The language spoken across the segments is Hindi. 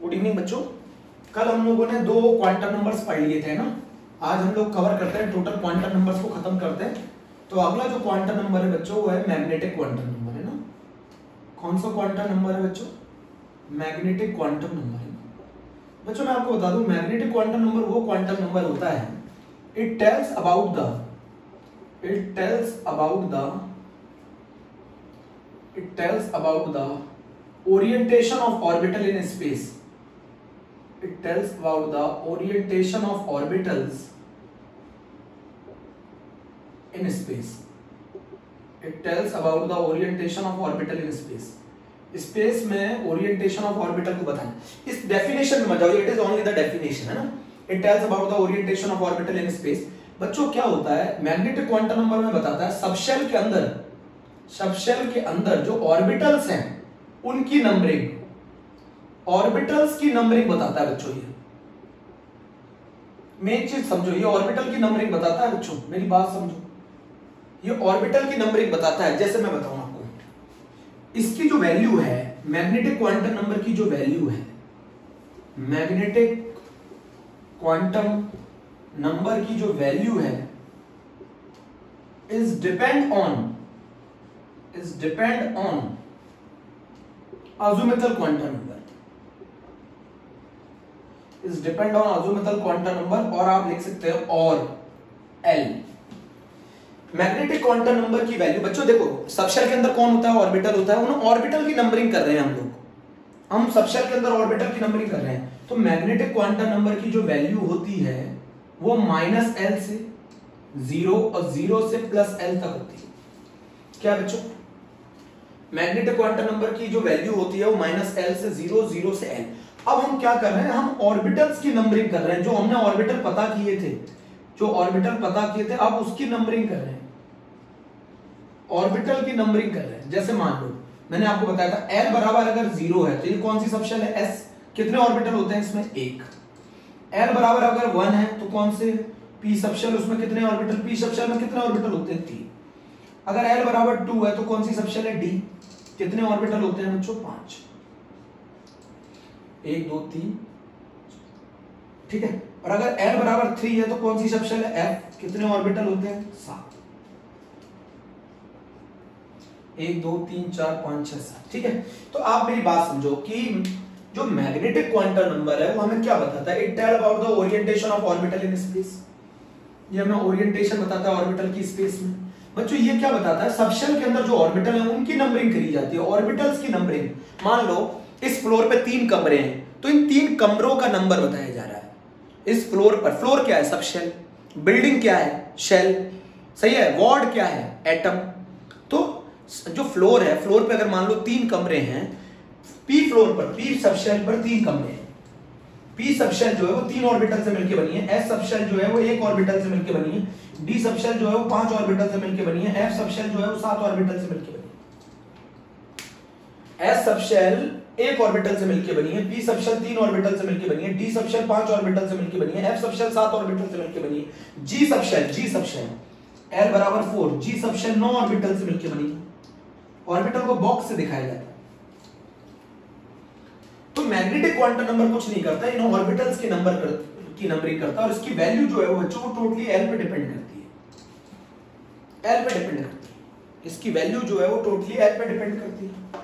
गुड इवनिंग बच्चों। कल हम लोगों ने 2 क्वांटम नंबर्स पढ़ लिए थे ना। आज हम लोग कवर करते हैं टोटल क्वांटम नंबर्स को खत्म करते हैं। तो अगला जो क्वांटम नंबर है बच्चों वो है मैग्नेटिक क्वांटम नंबर है ना। कौन सा क्वांटम नंबर है बच्चों? मैग्नेटिक क्वांटम नंबर है बच्चों। मैं आपको बता दूं मैग्नेटिक क्वांटम नंबर वो क्वांटम नंबर होता है it tells about the orientation of orbital in space. It tells about the orientation of orbitals in space. It tells about the orientation of orbital in space. Space में ओरिएंटेशन ऑफ ऑर्बिटल को बताएं। इस डेफिनेशन में मत जाओ, it is only the definition है ना। It tells about the orientation of orbital in space. बच्चों क्या होता है मैग्नेटिक क्वांटम नंबर में बताता है सबशेल के अंदर जो ऑर्बिटल्स हैं उनकी नंबरिंग, ऑर्बिटल्स की नंबरिंग बताता है बच्चों। ये मेन चीज समझो, ये ऑर्बिटल की नंबरिंग बताता है बच्चों, मेरी बात समझो। ये ऑर्बिटल की नंबरिंग बताता है। जैसे मैं बताऊं आपको, इसकी जो वैल्यू है मैग्नेटिक क्वांटम नंबर की, जो वैल्यू है मैग्नेटिक क्वांटम नंबर की जो वैल्यू है is depend on azimuthal quantum number, is depend on azimuthal quantum number, और आप लिख सकते हो और L। मैग्नेटिक क्वांटम नंबर की वैल्यू बच्चों देखो, सबशेल के अंदर कौन होता है? ऑर्बिटल होता है। उन ऑर्बिटल की नंबरिंग कर रहे हैं हम सबशेल के अंदर ऑर्बिटल की नंबरिंग कर रहे हैं। तो मैग्नेटिक क्वांटम नंबर की जो वैल्यू होती है वो -L से 0 और 0 से +L तक होती है। क्या बच्चों? मैग्नेटिक क्वांटम नंबर की जो वैल्यू होती है वो -L से 0, 0 से L। अब हम क्या कर रहे हैं? हम ऑर्बिटल्स की नंबरिंग कर रहे हैं। जो हमने ऑर्बिटल पता किए थे, अब उसकी नंबरिंग कर रहे हैं, ऑर्बिटल की नंबरिंग कर रहे हैं। जैसे मान लो मैंने आपको बताया था L बराबर अगर 0 है तो ये कौन सी सबशेल है? S। कितने ऑर्बिटल होते हैं इसमें? 1। L बराबर अगर 1 है तो कौन से? P subshell. उसमें कितने ऑर्बिटल? P सबशेल में कितने ऑर्बिटल होते हैं? 3। अगर L बराबर 2 है तो कौन सी सबशेल है? D। कितने ऑर्बिटल होते हैं बच्चों? 5। 1 2 3, ठीक है। और अगर L बराबर 3 है तो कौन सी सबशेल है? F। कितने ऑर्बिटल होते हैं? 7। 1 2 3 4 5 6 7, ठीक है। तो आप मेरी बात समझो कि जो मैग्नेटिक क्वांटम नंबर है वो हमें क्या बताता है? It tell about the orientation of orbital in space. ये हमें ओरिएंटेशन बताता है ऑर्बिटल की स्पेस में। बच्चों ये क्या बताता है? सबशेल के अंदर जो ऑर्बिटल है उनकी नंबरिंग करी जाती है, ऑर्बिटल्स की नंबरिंग। मान लो इस फ्लोर पे 3 कमरे हैं तो इन 3 कमरों का नंबर बताया जा रहा है। इस फ्लोर पर, फ्लोर क्या है? सबशेल। बिल्डिंग क्या है? शेल। सही है। वार्ड क्या है? एटम। तो जो फ्लोर है, फ्लोर पे अगर मान लो 3 कमरे हैं, पी फ्लोर पर, पी सबशेल पर 3 कमरे हैं। पी सबशेल जो है वो 3 ऑर्बिटल से मिलकर बनी है। एस सबशेल जो है वो 1 ऑर्बिटल से मिलकर बनी है। डी सबशेल जो है वो 5 ऑर्बिटल से मिलकर बनी है। एफ सबशेल जो है वो 7 ऑर्बिटल से मिलकर बनी है। एस सबशेल 1 ऑर्बिटल से मिलकर बनी है। बी सबशेल 3 ऑर्बिटल से मिलकर बनी है। डी सबशेल 5 ऑर्बिटल से मिलकर बनी है। एफ सबशेल 7 ऑर्बिटल से मिलकर बनी है। जी सबशेल L बराबर 4, जी सबशेल 9 ऑर्बिटल से मिलकर बनी है। ऑर्बिटल को बॉक्स से दिखाया जाता है। तो मैग्नेटिक क्वांटम नंबर कुछ नहीं करता, इन ऑर्बिटल्स की नंबरिंग करता है। और इसकी वैल्यू जो है वो बच्चों वो टोटली L पे डिपेंड करती है। इसकी वैल्यू जो है वो टोटली L पे डिपेंड करती है।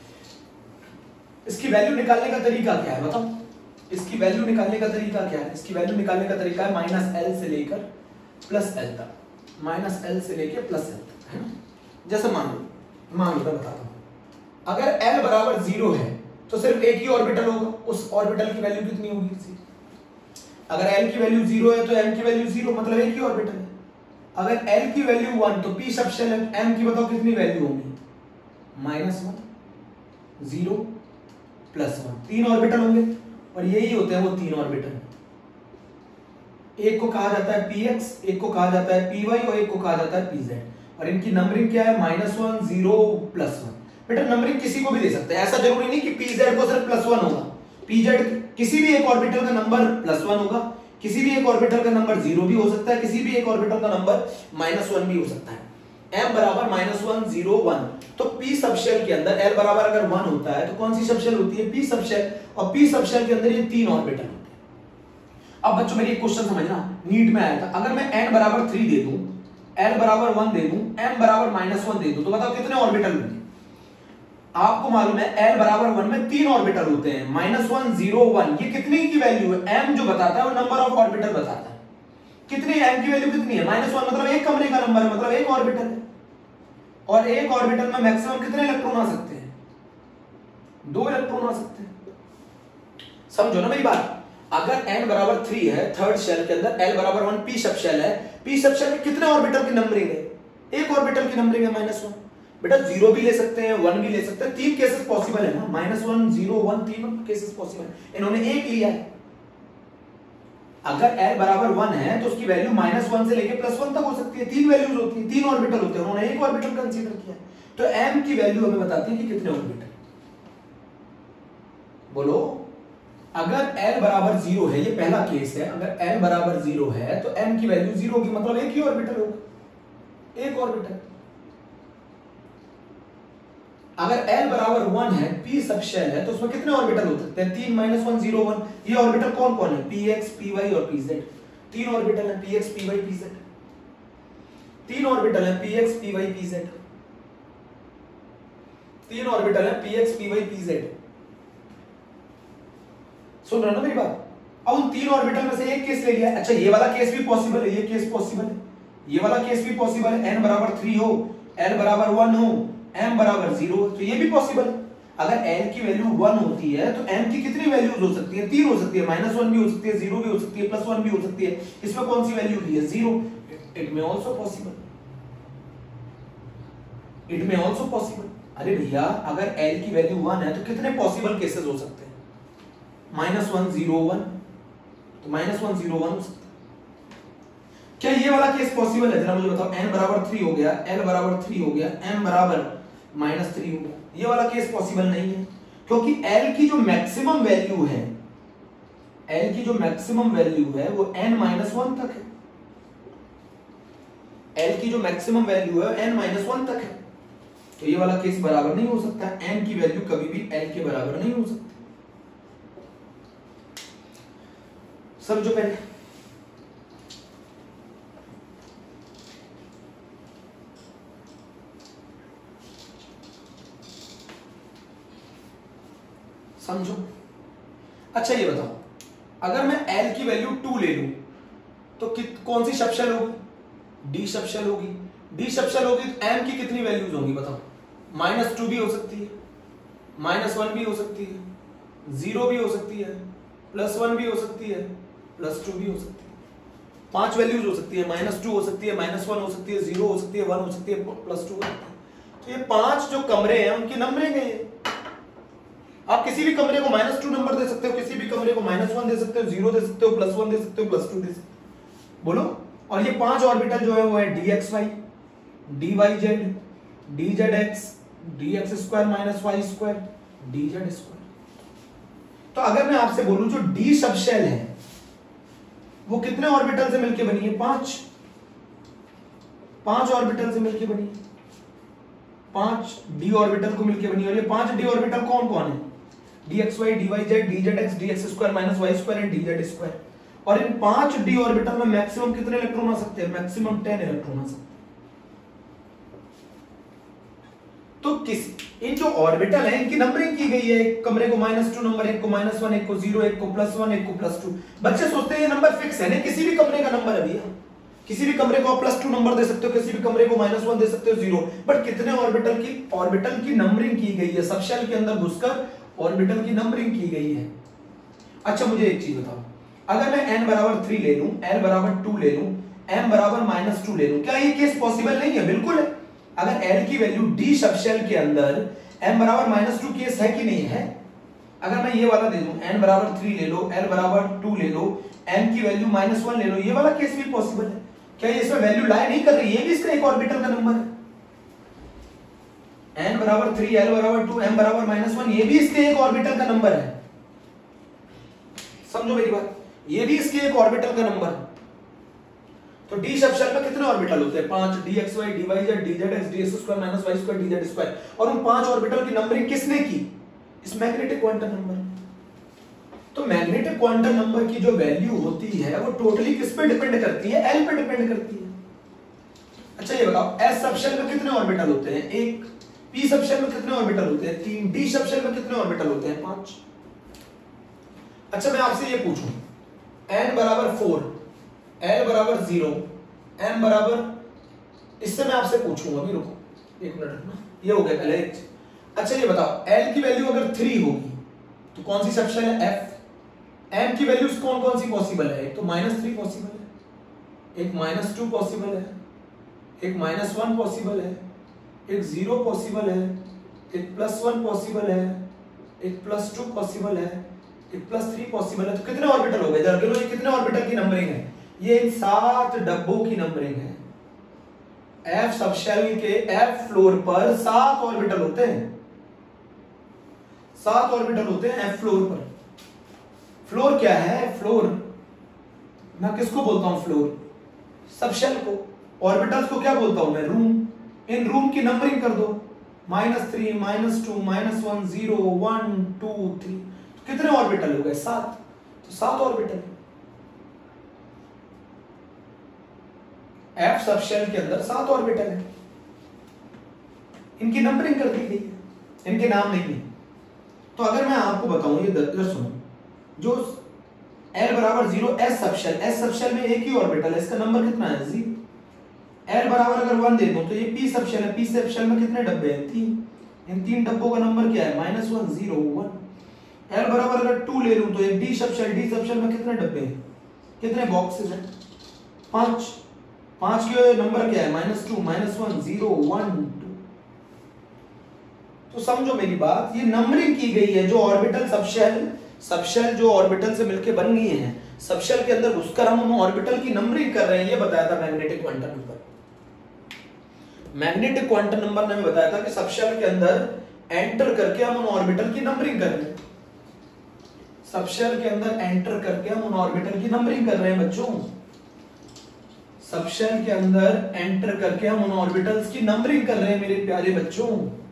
इसकी वैल्यू निकालने का तरीका क्या है बताओ? इसकी वैल्यू निकालने का तरीका क्या है? इसकी वैल्यू निकालने का तरीका है -L से लेकर +L तक, -L से लेकर +L तक, है ना। जैसे मान लो मैं बताता हूं, अगर L बराबर 0 है तो सिर्फ एक ही ऑर्बिटल होगा। उस ऑर्बिटल की वैल्यू कितनी होगी? अगर L की वैल्यू 0 है तो M की वैल्यू 0, मतलब एक ही ऑर्बिटल है। अगर L की वैल्यू 1 तो P सबशेल है। M की बताओ कितनी वैल्यू होगी? -1 0 +1, 3 ऑर्बिटल होंगे। और यही होते हैं वो 3 ऑर्बिटल। एक को कहा जाता है px, एक को कहा जाता है py और एक को कहा जाता है pz। और इनकी नंबरिंग क्या है? -1 0 +1। बेटा नंबरिंग किसी को भी दे सकते हैं, ऐसा जरूरी नहीं कि pz को सिर्फ +1 होगा। pz किसी भी एक ऑर्बिटल का नंबर +1 होगा, किसी भी एक ऑर्बिटल का नंबर 0 भी हो सकता है, किसी भी एक ऑर्बिटल का नंबर -1 भी हो सकता है। m बराबर -1 0 1, तो p सबशेल के अंदर l बराबर अगर 1 होता है तो कौन सी सबशेल होती है? p सबशेल, और p सबशेल के अंदर ये 3 ऑर्बिटल होते हैं। अब बच्चों मेरी एक क्वेश्चन समझना, नीट में आया था, अगर मैं n बराबर 3 दे दूं, l बराबर 1 दे दूं, m बराबर -1 दे दूं, तो बताओ कितने ऑर्बिटल होंगे? आपको मालूम है l बराबर 1 में 3 ऑर्बिटल होते हैं, -1 0 1, ये कितने की वैल्यू है? m जो बताता है वो नंबर ऑफ ऑर्बिटल बताता है। कितनी m की वैल्यू कितनी है? -1 मतलब एक कमरे का नंबर है, मतलब एक ऑर्बिटल है, और एक ऑर्बिटल में मैक्सिमम कितने इलेक्ट्रॉन आ सकते हैं? 2 इलेक्ट्रॉन आ सकते हैं। समझो ना मेरी बात, अगर n बराबर 3 है थर्ड शेल के अंदर, l बराबर 1 p सब शेल है, p सब शेल में कितने ऑर्बिटल की नंबरिंग है? एक ऑर्बिटल की नंबरिंग है -1। बेटा 0 भी ले सकते हैं, 1 भी ले सकते हैं, 3 केसेस पॉसिबल है ना, -1 0 1 3 केसेस पॉसिबल है, इन्होंने एक लिया है। अगर l बराबर 1 है तो उसकी वैल्यू -1 से लेके +1 तक हो सकती है, 3 वैल्यूज होती है, 3 ऑर्बिटल होते हैं, उन्होंने एक ऑर्बिटल कंसीडर किया है, तो m की वैल्यू हमें बताती है कि कितने ऑर्बिटल। बोलो, अगर l बराबर 0 है, ये पहला केस है, अगर l बराबर 0 है तो m की वैल्यू 0 होगी, मतलब एक ही ऑर्बिटल होगा, एक ऑर्बिटल। अगर l बराबर 1 है, p सब शेल है, तो उसमें कितने ऑर्बिटल हो सकते हैं? 3 -1 0 1। ये ऑर्बिटल कौन कौन है? px py और pz। 3 ऑर्बिटल है, px py pz। 3 ऑर्बिटल है, px py pz। 3 ऑर्बिटल है, px py pz। सुन रहे हो ना मेरी बात? अब उन 3 ऑर्बिटल में से एक केस ले लिया। अच्छा, ये वाला केस भी पॉसिबल है, ये केस पॉसिबल है, ये वाला केस भी पॉसिबल है, n बराबर 3 हो, l बराबर 1 हो, m बराबर 0, तो ये भी पॉसिबल है। अगर l की वैल्यू 1 होती है तो m की कितनी वैल्यूज हो सकती है? 3 हो सकती है, -1 भी हो सकती है, 0 भी हो सकती है, +1 भी हो सकती है। इसमें कौन सी वैल्यू ली है? 0। इट में आल्सो पॉसिबल, इट में आल्सो पॉसिबल। अरे भैया, अगर l की वैल्यू 1 है तो कितने पॉसिबल केसेस हो सकते हैं? -1 0 1, तो -1 0 1 हो सकता है। क्या ये वाला केस पॉसिबल है? जरा मुझे बताओ। n बराबर 3 हो गया, l बराबर 3 हो गया, m बराबर -3 हो गया, ये वाला केस पॉसिबल नहीं है, क्योंकि l की जो मैक्सिमम वैल्यू है, l की जो मैक्सिमम वैल्यू है वो n-1 तक है। l की जो मैक्सिमम वैल्यू है n-1 तक है, तो ये वाला केस बराबर नहीं हो सकता। n की वैल्यू कभी भी l के बराबर नहीं हो सकती। समझो पहले, समझो। अच्छा ये बताओ, अगर मैं l की वैल्यू 2 ले लूं तो कौन सी सबशेल होगी? d सबशेल होगी। d सबशेल होगी तो m की कितनी वैल्यूज होंगी बताओ? -2 भी हो सकती है, -1 भी हो सकती है, 0 भी हो सकती है, +1 भी हो सकती है, +2 भी हो सकती है। 5 वैल्यूज हो सकती है, -2 हो सकती है, -1 हो सकती है, 0 हो सकती है, 1 हो सकती है, +2 हो सकती है। तो ये 5 जो कमरे हैं उनकी नंबरिंग है ये। आप किसी भी कमरे को -2 नंबर दे सकते हो, किसी भी कमरे को -1 दे सकते हो, 0 दे सकते हो, +1 दे सकते हो, +2 दे सकते हो। बोलो। और ये 5 ऑर्बिटल जो है वो है dxy, dyz, dzx, dx² - y², dz²। तो अगर मैं आपसे बोलूं जो d सबशेल है वो कितने ऑर्बिटल से मिलकर बनी है? 5 ऑर्बिटल से मिलकर बनी है, 5 d ऑर्बिटल को मिलकर बनी है। और ये 5 d ऑर्बिटल कौन कौन है? dxy, dyz, dzx, dx² - y² and dz²। और इन 5 d ऑर्बिटल में मैक्सिमम कितने इलेक्ट्रॉन आ सकते हैं? मैक्सिमम 10 इलेक्ट्रॉन आ सकते हैं। तो इन जो ऑर्बिटल है इनकी नंबरिंग की गई है, एक कमरे को -2 नंबर, एक को -1, एक को 0, एक को +1, एक को +2। बच्चे सोचते हैं ये नंबर फिक्स है, नहीं, किसी भी कमरे का नंबर है भैया, किसी भी कमरे को आप +2 नंबर दे सकते हो, किसी भी कमरे को -1 दे सकते हो, 0। बट कितने ऑर्बिटल की नंबरिंग की गई है, सबशेल के अंदर घुसकर ऑर्बिटल की नंबरिंग की गई है। अच्छा मुझे एक चीज बताओ, अगर मैं n बराबर 3 ले लूं, l बराबर 2 ले लूं, m बराबर -2 ले लूं, क्या ये केस पॉसिबल नहीं है? बिल्कुल है। अगर l की वैल्यू d सबशेल के अंदर m बराबर -2 केस है कि नहीं है? अगर मैं ये वाला दे दूं, n बराबर 3 ले लो, l बराबर 2 ले लो, m की वैल्यू -1 ले लो, ये वाला केस भी पॉसिबल है। क्या ये इसमें वैल्यू लाई नहीं कर रही? ये भी इसका एक ऑर्बिटल का नंबर है। n बराबर 3, l बराबर 2, m बराबर -1, ये भी इसके एक ऑर्बिटल का नंबर है। समझो मेरी बात, ये भी इसके एक ऑर्बिटल का नंबर है। तो डी सब शेल में कितने ऑर्बिटल होते हैं? 5, dxy dyz dzx dx² minus y² dz²। और उन 5 ऑर्बिटल की नंबरिंग किसने की? इस मैग्नेटिक क्वांटम नंबर। तो मैग्नेटिक क्वांटम नंबर की जो वैल्यू होती है वो टोटली किस पे डिपेंड करती है? एल पे डिपेंड करती है। अच्छा ये बताओ, एस सब शेल में कितने ऑर्बिटल होते हैं? 1। पी सब शेल में कितने ऑर्बिटल होते हैं? 3। डी सब शेल में कितने ऑर्बिटल होते हैं? 5। अच्छा मैं आपसे ये पूछूं, n बराबर 4, l बराबर 0, m बराबर, इससे मैं आपसे पूछूंगा, अभी रुको 1 मिनट रुकना, ये हो गया पहले। अच्छा ये बताओ, l की वैल्यू अगर 3 होगी तो कौन सी सब शेल है? f। m की वैल्यूज कौन कौन सी पॉसिबल है? एक तो -3 पॉसिबल है, एक -2 पॉसिबल है, एक -1 पॉसिबल है, एक 0 पॉसिबल है, एक +1 पॉसिबल है, एक +2 पॉसिबल है, एक +3 पॉसिबल है। तो कितने ऑर्बिटल हो गए? जरा गिनो, ये कितने ऑर्बिटल की नंबरिंग है? ये इन 7 डब्बों की नंबरिंग है। एफ सब शेल के एफ फ्लोर पर 7 ऑर्बिटल होते हैं, 7 ऑर्बिटल होते हैं एफ फ्लोर पर। फ्लोर क्या है? फ्लोर मैं किसको बोलता हूं? फ्लोर सब शेल को। ऑर्बिटल्स को क्या बोलता हूं मैं? रूम। इन रूम की नंबरिंग कर दो, -3 -2 -1 0 1 2 3। तो कितने ऑर्बिटल हो गए? 7। तो 7 ऑर्बिटल एफ सब शेल के अंदर 7 ऑर्बिटल है। इनकी नंबरिंग कर दी गई है, इनके नाम नहीं है। तो अगर मैं आपको बताऊं, ये इधर सुनो, जो L बराबर 0 एस सब शेल में एक ही ऑर्बिटल है, इसका नंबर कितना है? 0। L बराबर अगर 1 दे दूं तो ये P सब शेल है, P सब शेल में कितने डब्बे हैं? 3। इन 3 डब्बों का नंबर क्या है? -1 0 1। L बराबर अगर 2 ले लूं तो ये D सब शेल में कितने डब्बे हैं? कितने बॉक्सेस हैं? 5। 5 के नंबर क्या है? -2 -1 0 1 2। तो समझो मेरी बात, ये नंबरिंग की गई है। जो ऑर्बिटल सब शेल जो ऑर्बिटल से मिलके बन गई हैं, सब शेल के अंदर घुसकर हम उन ऑर्बिटल की नंबरिंग कर रहे हैं। ये बताया था magnetic quantum number. Magnetic quantum number ने बताया था कि सब शेल के अंदर एंटर करके हम उन ऑर्बिटल की नंबरिंग कर रहे हैं। सब शेल के अंदर एंटर करके हम उन ऑर्बिटल की नंबरिंग कर रहे हैं बच्चों। सब शेल के अंदर एंटर करके हम उन ऑर्बिटल्स की नंबरिंग कर रहे हैं मेरे प्यारे बच्चों।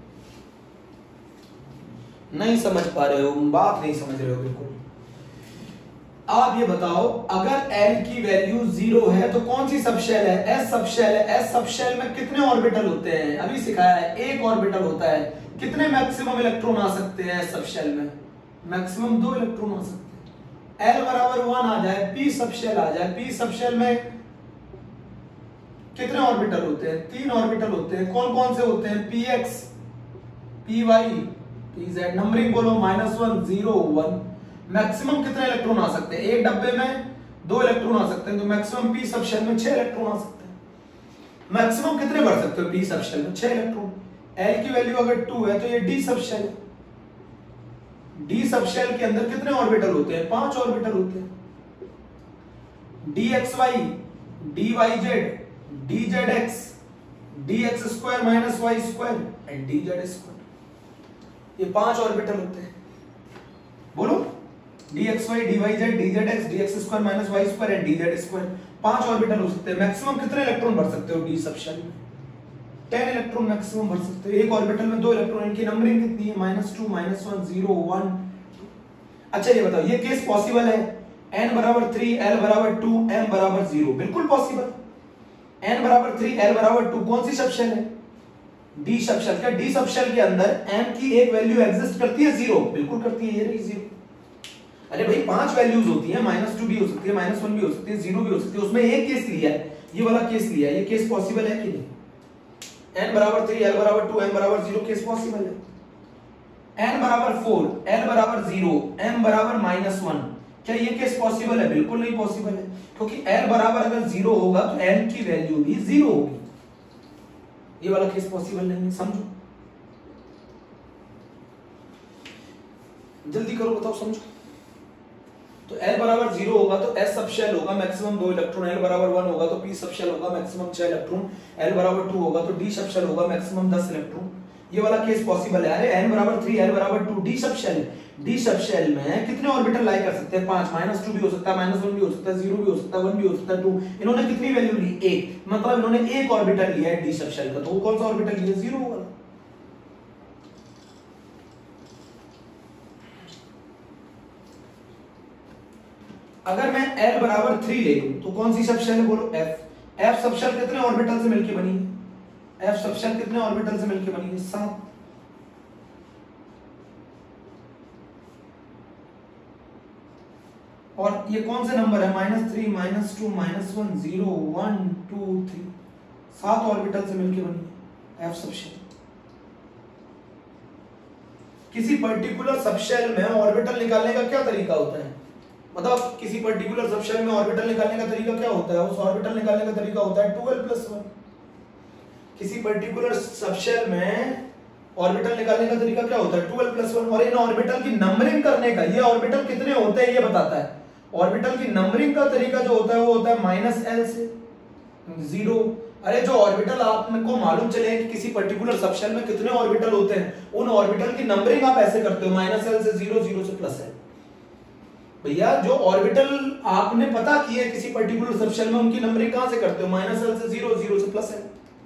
नहीं समझ पा रहे हो, बात नहीं समझ रहे हो बिल्कुल। आप ये बताओ, अगर L की वैल्यू 0 है तो कौन सी सब शेल है? S सब शेल है। S सब शेल में कितने ऑर्बिटल होते हैं? अभी सिखाया है, एक ऑर्बिटल होता है। कितने मैक्सिमम इलेक्ट्रॉन आ सकते हैं S सब शेल में? मैक्सिमम 2 इलेक्ट्रॉन आ सकते हैं। L बराबर 1 आ जाए, P सब शेल आ जाए, P सब शेल में कितने ऑर्बिटल होते हैं? 3 ऑर्बिटल होते हैं। कौन कौन से होते हैं? px py pz। नंबरिंग बोलो, -1 0 1। मैक्सिमम कितने इलेक्ट्रॉन आ सकते हैं? एक डब्बे में 2 इलेक्ट्रॉन आ सकते हैं, तो मैक्सिमम p सब शेल में 6 इलेक्ट्रॉन आ सकते हैं। मैक्सिमम कितने बढ़ सकते हो p सब शेल में? 6 इलेक्ट्रॉन। l की वैल्यू अगर 2 है तो ये d सब शेल है। d सब शेल के अंदर कितने ऑर्बिटल होते हैं? 5 ऑर्बिटल होते हैं। dxy dyz dzx dx² minus y² and dz², ये 5 ऑर्बिटल होते हैं। बोलो, dxy dyz dzx dx² minus y² and dz², 5 orbital हो सकते हैं। मैक्सिमम कितने इलेक्ट्रॉन भर सकते हो d सब शेल में? 10 इलेक्ट्रॉन मैक्सिमम भर सकते हो। एक ऑर्बिटल में 2 इलेक्ट्रॉन। इनकी नंबरिंग कितनी है? -2 -1 0 1 2। अच्छा ये बताओ, ये केस पॉसिबल है? n बराबर 3 l बराबर 2 m बराबर 0, बिल्कुल पॉसिबल। n बराबर 3 l बराबर 2 कौन सी सब शेल है? d सब शेल। क्या d सब शेल के अंदर m की एक वैल्यू एग्जिस्ट करती है? 0, बिल्कुल करती है। ये रही 0। अरे भाई 5 वैल्यूज होती है, -2 भी हो सकती है, -1 भी हो सकती है, 0 भी हो सकती है। उसमें एक केस लिया है, ये वाला केस लिया है। ये केस पॉसिबल है कि नहीं? n बराबर 3 l बराबर 2 m बराबर 0 केस पॉसिबल है। n बराबर 4 l बराबर 0 m बराबर -1, क्या ये केस पॉसिबल है? बिल्कुल नहीं पॉसिबल है, क्योंकि l बराबर अगर 0 होगा तो n की वैल्यू भी 0 होगी। ये वाला केस पॉसिबल नहीं है, समझो, जल्दी करो, बताओ, समझो। तो l बराबर 0 होगा तो s सब शेल होगा, मैक्सिमम 2 इलेक्ट्रॉन। l बराबर 1 होगा तो p सब शेल होगा, मैक्सिमम 6 इलेक्ट्रॉन। l बराबर 2 होगा तो d सब शेल होगा, मैक्सिमम 10 इलेक्ट्रॉन। ये वाला केस पॉसिबल है। अरे n बराबर 3 l बराबर 2 d सब शेल है, डी सब शेल में कितने ऑर्बिटल लाई कर सकते हैं? 5, -2 भी हो सकता है, -1 भी हो सकता है, 0 भी हो सकता है, 1 भी हो सकता है, 2। इन्होंने कितनी वैल्यू ली? 1। मतलब इन्होंने एक ऑर्बिटल लिया है डी सब शेल का, तो वो कौन सा ऑर्बिटल लिया? 0 वाला। अगर मैं L बराबर 3 ले लूं तो कौन सी सब शेल है? बोलो F। F सब शेल कितने ऑर्बिटल से मिलके बनी है? F सब शेल कितने ऑर्बिटल से मिलके बनी है? 7। और ये कौन से नंबर है? -3, -2, -1, 0, 1, 2, 3। 7 ऑर्बिटल से मिलके बनी है F सब शेल। किसी पर्टिकुलर सब शेल में ऑर्बिटल निकालने का क्या तरीका होता है? मतलब किसी पर्टिकुलर सब शेल में ऑर्बिटल निकालने का तरीका क्या होता है? उस ऑर्बिटल निकालने का तरीका होता है 12+1। किसी पर्टिकुलर सब शेल में ऑर्बिटल निकालने का तरीका क्या होता है? 12+1। और इन ऑर्बिटल की नंबरिंग करने का, ये ऑर्बिटल कितने होते हैं ये बताता है। ऑर्बिटल की नंबरिंग का तरीका जो होता है वो होता है -L से 0। अरे जो ऑर्बिटल आपको मालूम चले कि किसी पर्टिकुलर सब शेल में कितने ऑर्बिटल होते हैं, उन ऑर्बिटल की नंबरिंग आप ऐसे करते हो -L से 0, 0 से +L। भैया जो ऑर्बिटल आपने पता किए किसी पर्टिकुलर सब शेल में, उनकी नंबरिंग कहां से करते हो? -L से 0, 0 से +L।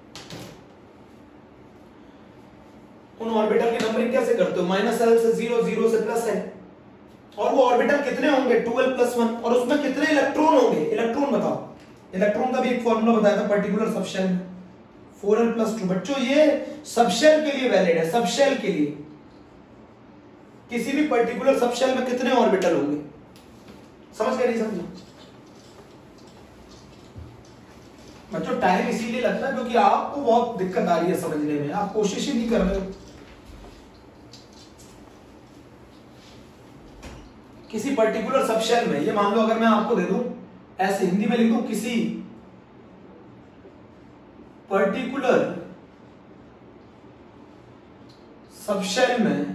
उन ऑर्बिटल की नंबरिंग कैसे करते हो? -L से 0, 0 से +L। और वो ऑर्बिटल कितने होंगे? 12+1। और उसमें कितने इलेक्ट्रॉन होंगे? इलेक्ट्रॉन बताओ। इलेक्ट्रॉन का भी एक फॉर्मूला बताया था पर्टिकुलर सब शेल में, 4l+2। बच्चों ये सब शेल के लिए वैलिड है। सब शेल के लिए किसी भी पर्टिकुलर सब शेल में कितने ऑर्बिटल होंगे? समझ गए? नहीं समझे? बच्चों टाइम इसीलिए लगता है क्योंकि आपको बहुत दिक्कत आ रही है समझने में, आप कोशिश ही नहीं कर रहे हो। किसी पर्टिकुलर सब शेल में, ये मान लो अगर मैं आपको दे दूं ऐसे हिंदी में लिख दूं, किसी पर्टिकुलर सब शेल में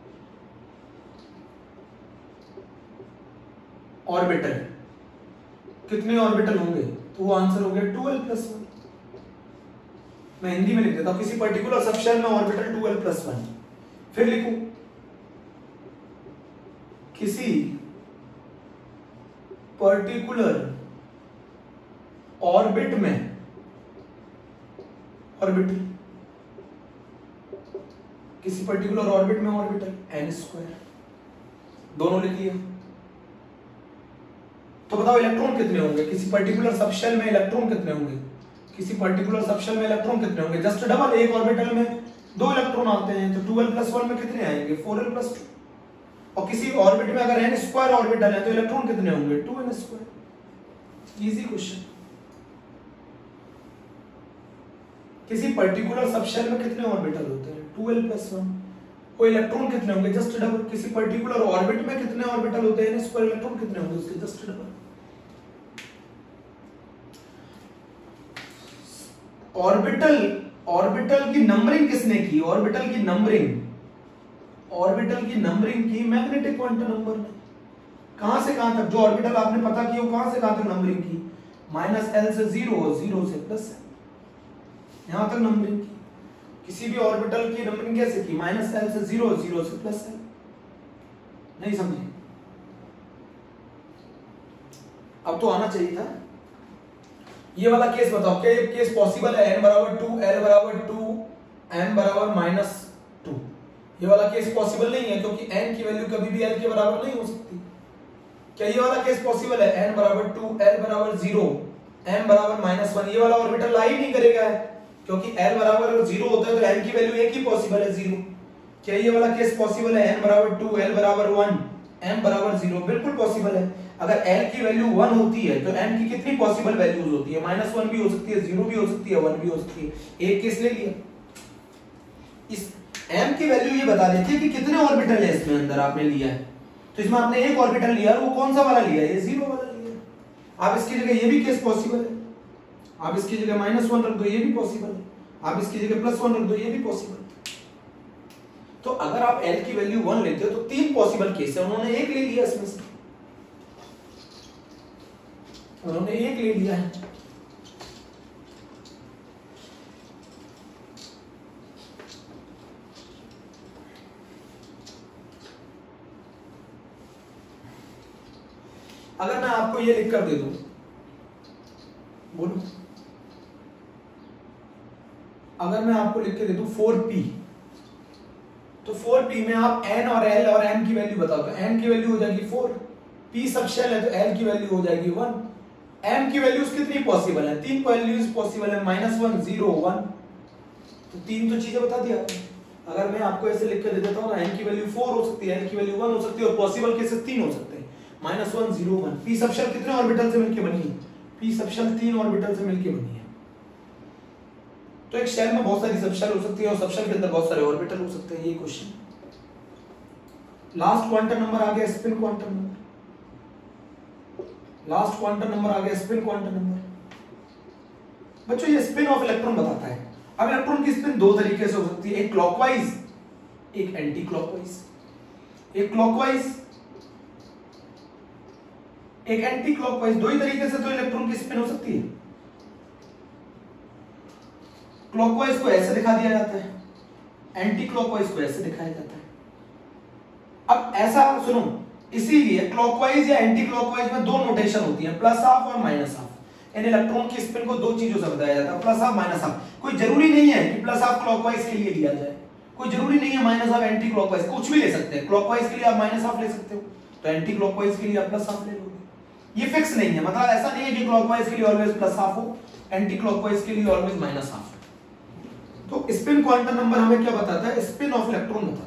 ऑर्बिटल कितने ऑर्बिटल होंगे? तो वो आंसर हो गया 12+1। मैं हिंदी में लिख देता हूं, किसी पर्टिकुलर सब शेल में ऑर्बिटल 12+1। फिर लिखूं किसी पर्टिकुलर ऑर्बिट में ऑर्बिटल, किसी पर्टिकुलर ऑर्बिट में ऑर्बिटल n²। दोनों लिख लिया। तो बताओ इलेक्ट्रॉन कितने होंगे? किसी पर्टिकुलर सब शेल में इलेक्ट्रॉन कितने होंगे? किसी पर्टिकुलर सब शेल में इलेक्ट्रॉन कितने होंगे? Just double. एक ऑर्बिटल में 2 इलेक्ट्रॉन आते हैं, तो 12+1 में कितने आएंगे? 4l+2। और किसी ऑर्बिट में अगर n² ऑर्बिटल है तो इलेक्ट्रॉन कितने होंगे? 2n²। Easy question. किसी पर्टिकुलर सब शेल में कितने ऑर्बिटल होते हैं? 12+1। वो इलेक्ट्रॉन कितने होंगे? Just double. किसी पर्टिकुलर ऑर्बिट में कितने ऑर्बिटल होते हैं? n²। इलेक्ट्रॉन कितने होंगे उसके? Just double. ऑर्बिटल की नंबरिंग किसने की? ऑर्बिटल की नंबरिंग की मैग्नेटिक क्वांटम नंबर ने। कहां से कहां तक? जो ऑर्बिटल आपने पता किया वो कहां से कहां तक नंबरिंग की? -L से 0, 0 से +L, यहां तक नंबरिंग की। किसी भी ऑर्बिटल की नंबरिंग कैसे की? -L से 0, 0 से +L। नहीं समझे? अब तो आना चाहिए था। ये वाला केस बताओ, क्या ये केस पॉसिबल है? n बराबर 2, l बराबर 2, m बराबर -2। ये वाला केस पॉसिबल नहीं है क्योंकि n की वैल्यू कभी भी l के बराबर नहीं हो सकती। क्या ये वाला केस पॉसिबल है? n बराबर 2, l बराबर 0, m बराबर -1। ये वाला ऑर्बिटल लाई नहीं करेगा है क्योंकि l बराबर 0 होता है तो m की वैल्यू एक ही पॉसिबल है, 0। क्या ये वाला केस पॉसिबल है? n बराबर 2, l बराबर 1, m बराबर 0। बिल्कुल पॉसिबल है। अगर l की वैल्यू 1 होती है तो m की कितनी पॉसिबल वैल्यूज होती है? -1 भी हो सकती है, 0 भी हो सकती है, 1 भी हो सकती है। एक केस ले लिया। इस m की वैल्यू ये बता देती है कि कितने ऑर्बिटल है इसमें अंदर आपने लिया है। तो इसमें आपने एक ऑर्बिटल लिया, वो कौन सा वाला लिया? ये 0 वाला लिया। आप इसकी जगह ये भी केस पॉसिबल है। आप इसकी जगह -1 रख दो, ये भी पॉसिबल है। आप इसकी जगह +1 रख दो, ये भी पॉसिबल है। तो अगर आप l की वैल्यू 1 लेते हो तो 3 पॉसिबल केस है। उन्होंने एक ले लिया इसमें से, उन्होंने एक ले लिया है। अगर मैं आपको ये लिख कर दे दूं, बोलो, अगर मैं आपको लिख के दे दूं 4p, तो 4p में आप n और l और m की वैल्यू बताओ, तो n की वैल्यू हो जाएगी 4, p सब शेल है तो l की वैल्यू हो जाएगी 1, m की वैल्यूज कितनी पॉसिबल है, 3 वैल्यूज पॉसिबल है, -1 0 1, तो 3 तो चीजें बता दिया आपने। अगर मैं आपको ऐसे लिख के दे देता हूं ना, n की वैल्यू 4 हो सकती है, l की वैल्यू 1 हो सकती है, और पॉसिबल केसेस 3 हो सकते हैं, -1 0 1। p सब शेल कितने ऑर्बिटल से मिलके बनी है, p सब शेल 3 ऑर्बिटल से मिलके बनी है। तो एक शेल में बहुत सारी सबशेल हो सकती है और सबशेल के अंदर बहुत सारे ऑर्बिटल हो सकते हैं, ये क्वेश्चन। लास्ट क्वांटम नंबर आ गया spin quantum number, last quantum number आ गया स्पिन क्वांटम नंबर। बच्चों ये स्पिन ऑफ इलेक्ट्रॉन बताता है। अब इलेक्ट्रॉन की स्पिन दो तरीके से हो सकती है, एक क्लॉकवाइज, एक एंटी क्लॉकवाइज, एक क्लॉकवाइज, एक एंटी क्लॉकवाइज, दो ही तरीके से तो इलेक्ट्रॉन की स्पिन हो सकती है। क्लॉकवाइज को ऐसे दिखा दिया जाता है, एंटी क्लॉकवाइज को ऐसे दिखाया जाता है। अब ऐसा सुनो, इसीलिए क्लॉकवाइज या एंटी क्लॉकवाइज में दो नोटेशन होती है, प्लस हाफ और माइनस हाफ। इन इलेक्ट्रॉन की स्पिन को दो चीजों से बताया जाता है, प्लस हाफ माइनस हाफ। कोई जरूरी नहीं है कि प्लस हाफ क्लॉकवाइज के लिए लिया जाए, कोई जरूरी नहीं है माइनस हाफ एंटी क्लॉकवाइज, कुछ भी ले सकते हैं। क्लॉकवाइज के लिए आप माइनस हाफ ले सकते हो, तो एंटी क्लॉकवाइज के लिए आप प्लस हाफ ले लोगे। ये फिक्स नहीं है, मतलब ऐसा नहीं है कि क्लॉकवाइज के लिए ऑलवेज प्लस हाफ हो, एंटी क्लॉकवाइज के लिए ऑलवेज माइनस हाफ। तो स्पिन क्वांटम नंबर हमें क्या बताता है, स्पिन ऑफ इलेक्ट्रॉन बताता है।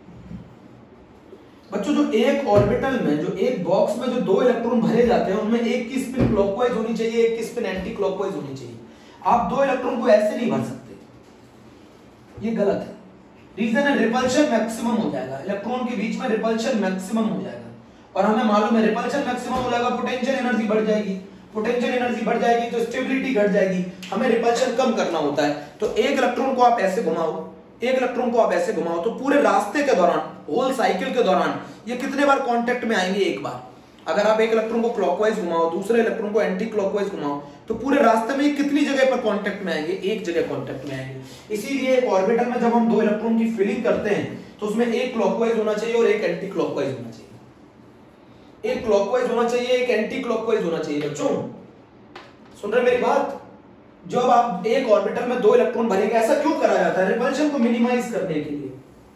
बच्चों जो एक ऑर्बिटल में, जो एक बॉक्स में जो दो इलेक्ट्रॉन भरे जाते हैं, उनमें एक की स्पिन क्लॉकवाइज होनी चाहिए, एक की स्पिन एंटी क्लॉकवाइज होनी चाहिए। आप दो इलेक्ट्रॉन को ऐसे नहीं भर सकते, ये गलत है। रीजन है रिपल्शन मैक्सिमम हो जाएगा, इलेक्ट्रॉन के बीच में रिपल्शन मैक्सिमम हो जाएगा, और हमें मालूम है रिपल्शन मैक्सिमम हो जाएगा, पोटेंशियल एनर्जी बढ़ जाएगी, पोटेंशियल एनर्जी बढ़ जाएगी तो स्टेबिलिटी घट जाएगी, हमें रिपल्शन कम करना होता है। तो एक इलेक्ट्रॉन को आप ऐसे घुमाओ, एक इलेक्ट्रॉन को आप ऐसे घुमाओ, तो पूरे रास्ते के दौरान, होल साइकिल के दौरान ये कितने बार कांटेक्ट में आएंगे, एक बार। अगर आप एक इलेक्ट्रॉन को क्लॉकवाइज घुमाओ, दूसरे इलेक्ट्रॉन को एंटी क्लॉकवाइज घुमाओ, तो पूरे रास्ते में कितनी जगह पर कांटेक्ट में आएंगे, एक जगह कांटेक्ट में आएंगे। इसीलिए एक ऑर्बिटल में जब हम दो इलेक्ट्रॉन की फिलिंग करते हैं तो उसमें एक क्लॉकवाइज होना चाहिए और एक एंटी क्लॉकवाइज होना चाहिए, एक क्लॉकवाइज होना चाहिए, एक एंटी क्लॉकवाइज होना चाहिए। बच्चों सुन रहे मेरी बात? जब आप एक ऑर्बिटल में दो इलेक्ट्रॉन भरेंगे, ऐसा क्यों करा जाता है, रिपल्शन को मिनिमाइज करने के लिए।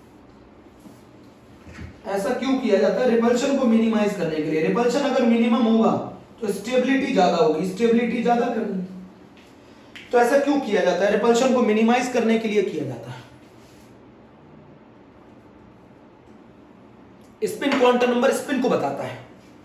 ऐसा क्यों किया जाता है, रिपल्शन को मिनिमाइज करने के लिए। रिपल्शन अगर मिनिमम होगा तो स्टेबिलिटी ज्यादा होगी, स्टेबिलिटी ज्यादा करनी, तो ऐसा क्यों किया जाता है, रिपल्शन को मिनिमाइज करने के लिए किया जाता है। स्पिन क्वांटम नंबर स्पिन को बताता है,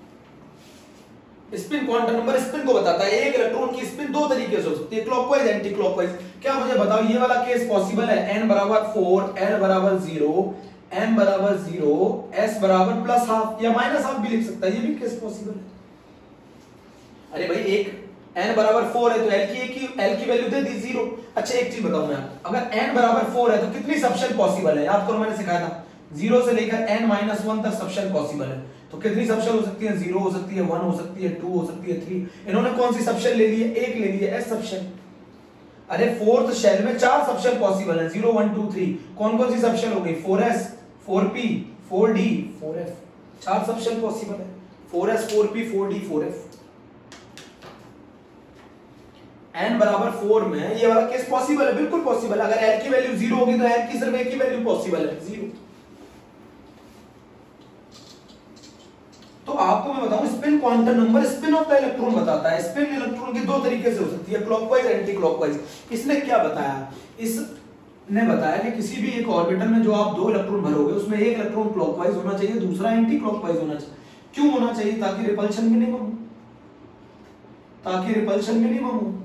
स्पिन क्वांटम नंबर स्पिन को बताता है। एक इलेक्ट्रॉन की स्पिन दो तरीके से हो सकती है, क्लॉकवाइज एंटी क्लॉकवाइज। क्या मुझे बताओ, ये वाला केस पॉसिबल है, n बराबर 4, l बराबर 0, m बराबर 0, s बराबर प्लस हाफ या माइनस हाफ भी लिख सकता है, ये भी केस पॉसिबल है। अरे भाई एक n बराबर 4 है तो l की वैल्यू दे दी 0। अच्छा एक चीज बताऊं मैं आपको, अगर n बराबर 4 है तो कितनी सबशेल पॉसिबल है, याद करो मैंने सिखाया था, 0 से लेकर n-1 तक सबशेल पॉसिबल है। तो कितनी सबशेल हो सकती है, 0 हो सकती है, 1 हो सकती है, 2 हो सकती है, 3। इन्होंने कौन सी सबशेल ले ली है, एक ले ली है, s सबशेल। अरे फोर्थ शेल में 4 सबशेल पॉसिबल है, 0 1 2 3। कौन कौन सी सबशेल हो गई, 4s 4p 4d 4f, 4 subshell possible है, 4s 4p 4d 4f। n बराबर 4 में ये वाला केस पॉसिबल है, बिल्कुल पॉसिबल है। अगर l की वैल्यू 0 होगी तो l की सिर्फ एक ही वैल्यू पॉसिबल है, 0। तो आपको मैं बताऊं, spin quantum number spin of the electron बताता है। स्पिन इलेक्ट्रॉन की दो तरीके से हो सकती है, क्लॉकवाइज एंटी क्लॉकवाइज। इसने क्या बताया, इसने बताया कि किसी भी एक ऑर्बिटल में जो आप दो इलेक्ट्रॉन भरोगे उसमें एक इलेक्ट्रॉन क्लॉकवाइज होना चाहिए, दूसरा एंटी क्लॉकवाइज होना चाहिए। क्यों होना चाहिए, ताकि रिपल्शन मिनिमम हो, ताकि रिपल्शन मिनिमम हो।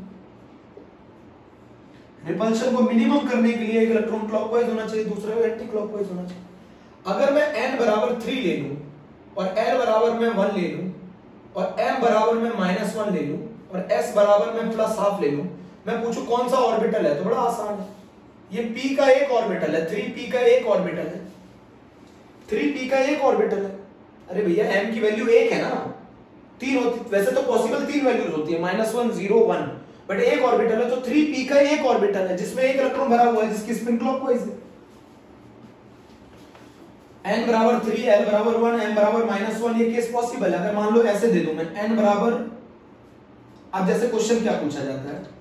रिपल्शन को मिनिमम करने के लिए एक इलेक्ट्रॉन क्लॉकवाइज होना चाहिए, दूसरा एंटी क्लॉकवाइज होना चाहिए। अगर मैं n बराबर 3 ले लूं और l बराबर में 1 ले लूं और m बराबर में -1 ले लूं और s बराबर में प्लस हाफ ले लूं, मैं पूछूं कौन सा ऑर्बिटल है, तो बड़ा आसान है, ये p का एक ऑर्बिटल है, 3p का एक ऑर्बिटल है, 3p का एक ऑर्बिटल है। अरे भैया m की वैल्यू एक है ना, 3 होती, वैसे तो पॉसिबल 3 वैल्यूज होती है, -1 0 1, बट एक ऑर्बिटल है तो 3p का एक ऑर्बिटल है जिसमें एक इलेक्ट्रॉन भरा हुआ है, जिसकी स्पिन क्लॉकवाइज है। n बराबर 3, l बराबर 1, m बराबर -1, ये केस पॉसिबल है। अगर मान लो ऐसे दे दूं मैं n बराबर, अब जैसे क्वेश्चन क्या पूछा जाता है,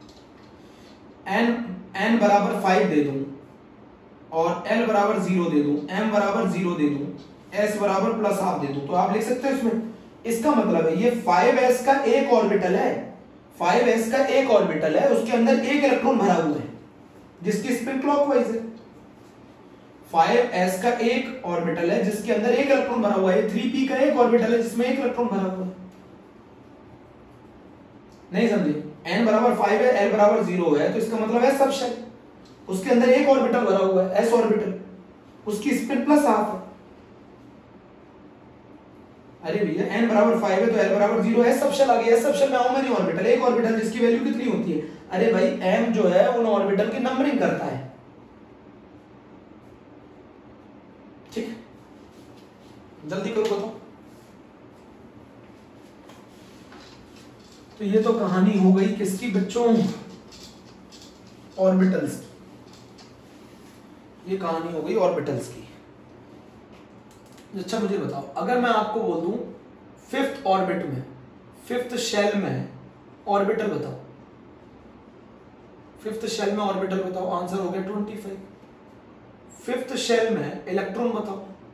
n बराबर 5 दे दूं और l बराबर 0 दे दूं, m बराबर 0 दे दूं, s बराबर +½ दे दूं, तो आप लिख सकते हो इसमें, इसका मतलब है ये 5s का एक ऑर्बिटल है, 5s का एक ऑर्बिटल है, उसके अंदर एक इलेक्ट्रॉन भरा हुआ है जिसकी स्पिन क्लॉकवाइज है। 5s का एक ऑर्बिटल है जिसके अंदर एक इलेक्ट्रॉन भरा हुआ है, 3p का एक ऑर्बिटल है जिसमें एक इलेक्ट्रॉन भरा हुआ है। नहीं समझे? n बराबर 5 है, l बराबर 0 है, तो इसका मतलब है सब शेल, उसके अंदर एक ऑर्बिटल भरा हुआ है, s ऑर्बिटल, उसकी स्पिन +½ है। अरे भैया n बराबर 5 है तो l बराबर 0 है, सब शेल आ गया। सब शेल में हाउ मेनी ऑर्बिटल, एक ऑर्बिटल जिसकी वैल्यू कितनी होती है? अरे भाई m जो है उन ऑर्बिटल की नंबरिंग करता है, ठीक, जल्दी करो बताओ। तो ये तो कहानी हो गई किसकी बच्चों? ऑर्बिटल्स की। ये कहानी हो गई ऑर्बिटल्स की। अच्छा मुझे बताओ, अगर मैं आपको बोल दूं 5th ऑर्बिट में, 5th शेल में ऑर्बिटल बताओ, 5th शेल में ऑर्बिटल बताओ, आंसर हो गया 25। 5th शेल में इलेक्ट्रॉन बताओ,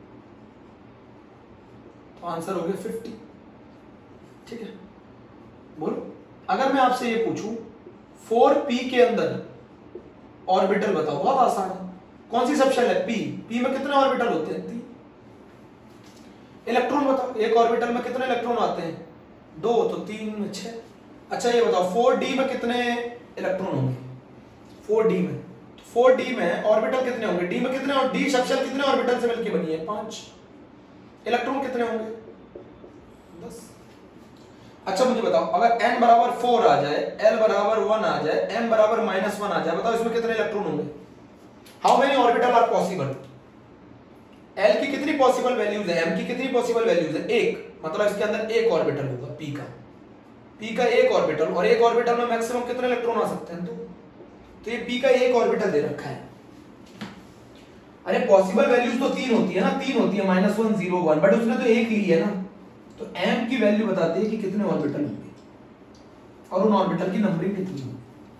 तो आंसर हो गया 50। ठीक है, बोलो। अगर मैं आपसे ये पूछूं 4p के अंदर ऑर्बिटल बताओ, बहुत आसान है। कौन सी सब शेल है? p में कितने ऑर्बिटल होते हैं? 3। इलेक्ट्रॉन बताओ, एक ऑर्बिटल में कितने इलेक्ट्रॉन आते हैं? 2, तो 3 में 6। अच्छा ये बताओ 4d में कितने इलेक्ट्रॉन होंगे? 4d में, तो 4d में ऑर्बिटल कितने होंगे? d में कितने, और d सब शेल कितने ऑर्बिटल से मिलकर बनी है? 5। इलेक्ट्रॉन कितने होंगे? 10। अच्छा मुझे बताओ, अगर n बराबर 4 आ जाए, l बराबर 1 आ जाए, m बराबर -1 आ जाए, बताओ इसमें कितने इलेक्ट्रॉन होंगे? How many orbital are possible? l की कितनी पॉसिबल वैल्यूज है, m की कितनी पॉसिबल वैल्यूज है? 1, मतलब इसके अंदर एक ऑर्बिटल होगा p का एक ऑर्बिटल, और एक ऑर्बिटल में मैक्सिमम कितने इलेक्ट्रॉन आ सकते हैं? 2। तो ये p का एक ऑर्बिटल दे रखा है। अरे पॉसिबल वैल्यूज तो 3 होती है ना, 3 होती है, -1, 0, 1, बट उसने तो एक ली है ना, तो m की वैल्यू बताती है कि कितने ऑर्बिटल होंगे और उन ऑर्बिटल की नंबरिंग कितनी होगी।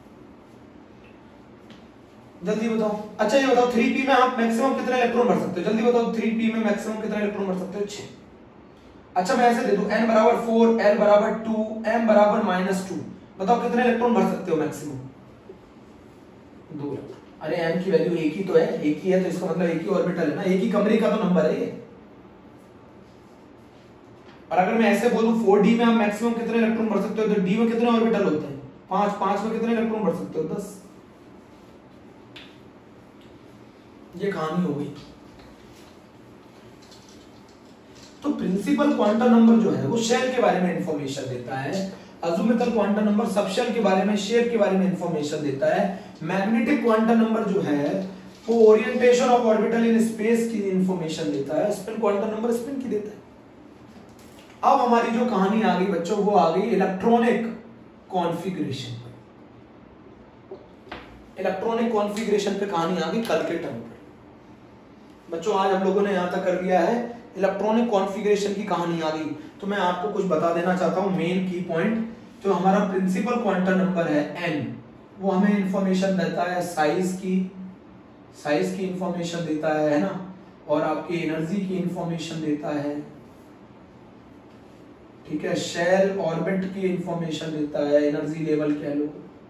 जल्दी बताओ। अच्छा ये बताओ 3p में आप मैक्सिमम कितने इलेक्ट्रॉन भर सकते हो? जल्दी बताओ 3p में मैक्सिमम कितने इलेक्ट्रॉन भर सकते हो? 6। अच्छा मैं ऐसे दे दूं n बराबर 4, l बराबर 2, m बराबर -2, बताओ कितने इलेक्ट्रॉन भर सकते हो मैक्सिमम? 2 इलेक्ट्रॉन। अरे m की वैल्यू एक ही तो है, एक ही है, तो इसका मतलब एक ही ऑर्बिटल है ना, एक ही कमरे का तो नंबर है ये। और अगर मैं ऐसे बोलूं 4d में आप मैक्सिमम कितने इलेक्ट्रॉन भर सकते हो, तो d में कितने ऑर्बिटल होते हैं? 5, 5 में कितने इलेक्ट्रॉन भर सकते हो? 10। ये कहानी हो गई। तो प्रिंसिपल क्वांटम नंबर जो है वो शेल के बारे में इंफॉर्मेशन देता है, azimuthal quantum number subshell के बारे में, शेप के बारे में इंफॉर्मेशन देता है, मैग्नेटिक क्वांटम नंबर जो है वो orientation of orbital in space की इंफॉर्मेशन देता है, स्पिन क्वांटम नंबर स्पिन की देता है। अब हमारी जो कहानी आ गई बच्चों, वो आ गई इलेक्ट्रॉनिक कॉन्फ़िगरेशन पे। इलेक्ट्रॉनिक कॉन्फ़िगरेशन पे कहानी आ गई कल के टर्म पे। बच्चों आज हम लोगों ने यहां तक कर लिया है, इलेक्ट्रॉनिक कॉन्फ़िगरेशन की कहानी आ गई। तो मैं आपको कुछ बता देना चाहता हूं मेन की पॉइंट। जो हमारा प्रिंसिपल क्वांटम नंबर है n, वो हमें इंफॉर्मेशन देता है साइज की इंफॉर्मेशन देता है ना, और आपकी एनर्जी की इंफॉर्मेशन देता है, ठीक है, शेल ऑर्बिट की इंफॉर्मेशन देता है, एनर्जी लेवल कह लो,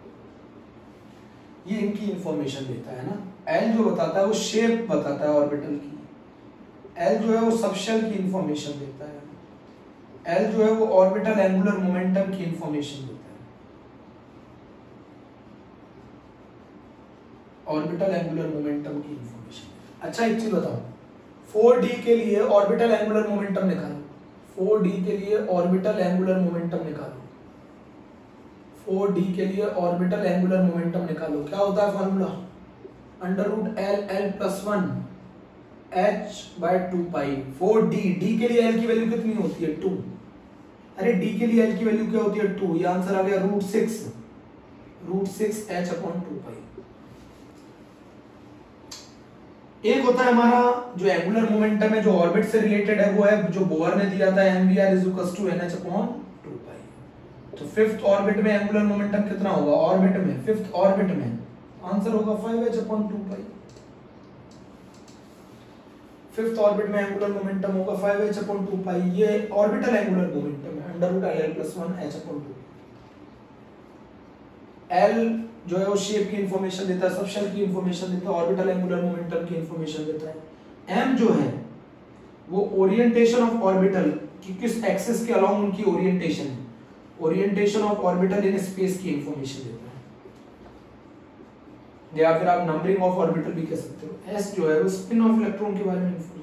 ये इनकी इंफॉर्मेशन देता है ना। एल जो बताता है वो शेप बताता है ऑर्बिटल की, एल जो है वो सबशेल की इंफॉर्मेशन देता है, एल जो है वो ऑर्बिटल एंगुलर मोमेंटम की इंफॉर्मेशन देता है, ऑर्बिटल एंगुलर मोमेंटम की इंफॉर्मेशन। अच्छा एक चीज बताओ, 4d के लिए ऑर्बिटल एंगुलर मोमेंटम निकालो, 4d के लिए ऑर्बिटल एंगुलर मोमेंटम निकालो, 4d के लिए ऑर्बिटल एंगुलर मोमेंटम निकालो। क्या होता है formula? √L+1 h/2π 4d। d के लिए l की वैल्यू कितनी होती है? 2। अरे d के लिए l की वैल्यू क्या होती है? 2। ये आंसर आ गया √6 h/2π। एक होता है हमारा जो एंगुलर मोमेंटम है जो ऑर्बिट से रिलेटेड है, वो है जो बोर ने दिया था mvr = nh/2π। तो फिफ्थ ऑर्बिट में एंगुलर मोमेंटम कितना होगा? ऑर्बिट में, फिफ्थ ऑर्बिट में आंसर होगा 5h/2π। फिफ्थ ऑर्बिट में एंगुलर मोमेंटम होगा 5h/2π। ये ऑर्बिटल एंगुलर मोमेंटम है √L+1h/2। L जो है वो शेप की इंफॉर्मेशन देता है, सबशेल की इंफॉर्मेशन देता है, ऑर्बिटल एंगुलर मोमेंटम की इंफॉर्मेशन देता है। M जो है वो ओरिएंटेशन ऑफ ऑर्बिटल कि किस एक्सिस के अलोंग उनकी ओरिएंटेशन है, orientation of orbital in space की इंफॉर्मेशन देता है, या फिर आप नंबरिंग ऑफ ऑर्बिटल भी कह सकते हो। S जो है वो स्पिन ऑफ इलेक्ट्रॉन के बारे में information.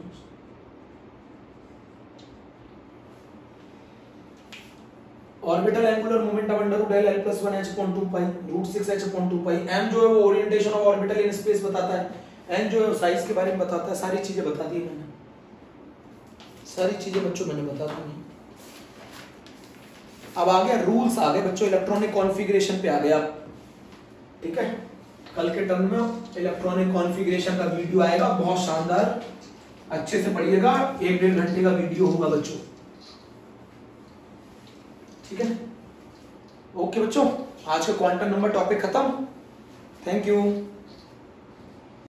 Orbital angular momentum √L+1h/2π √6h/2π। m जो है वो orientation of orbital in space बताता है, n जो है साइज के बारे में बताता है। सारी चीजें बता दी मैंने, सारी चीजें बच्चों मैंने बता दी। अब आ गया रूल्स, आ गए बच्चों इलेक्ट्रॉनिक कॉन्फ़िगरेशन पे आ गया। ठीक है, कल के टर्म में इलेक्ट्रॉनिक कॉन्फ़िगरेशन का वीडियो आएगा, बहुत शानदार, अच्छे से पढ़िएगा, 1-1.5 घंटे का वीडियो होगा बच्चों। ठीक है, ओके बच्चों, आज का क्वांटम नंबर टॉपिक खत्म। Thank you.